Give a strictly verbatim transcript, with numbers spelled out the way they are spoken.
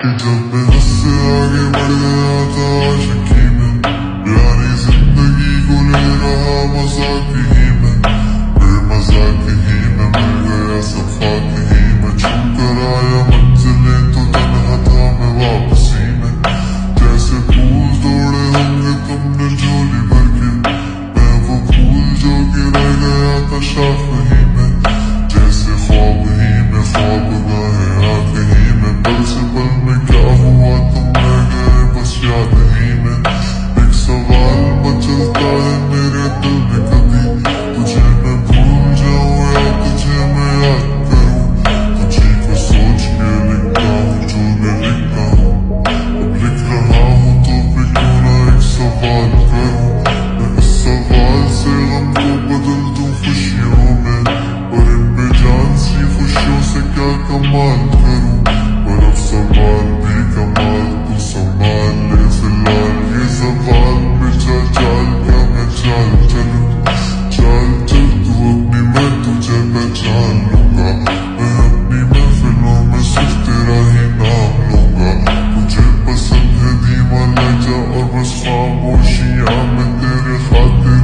कि जब मैं हद से आगे बढ़ गया था आशिकी में, यानी जिंदगी को ले रहा मजाक ही में, फिर मजाक ही में मिल गया सफाक ही में, छू कर आया मंजिलें तो तन्हा था मैं वापसी में। जैसे फूल तोड़े होंगे तुमने झोली भर के, मैं वो फूल जो कि रह गया था शाख ही में, जैसे ख्वाब ही में ख्वाब गाहे आँख ही में, पल से पल में क्या हुआ तुम रह गए बस याद ही में। एक सवाल मचलता है मेरे दिल में, कभी तुझे मैं भूल जाऊं या तुझे मैं याद करूं, तुझे को सोच के लिखता हूँ जो मैं लिखता हूँ। अब लिख रहा हूँ तो फिर क्यों ना एक सवाल करूं, मैं इस सवाल से गम को बदल दूं खुशियों में, और इन बेजान सी खुशियों से क्या कमाल करूं। पर अब सवाल भी कमाल तू संभाल ले फिलहाल, ये सवाल में चल चाल क्या मैं चाल चलूं, चाल चल तू अपनी मैं तुझे पहचान लूंगा, मैं अपनी महफिलों में सिर्फ तेरा ही नाम लूंगा। तुझे पसंद है धीमा लहजा और बस खामोशियां में तेरे खातिर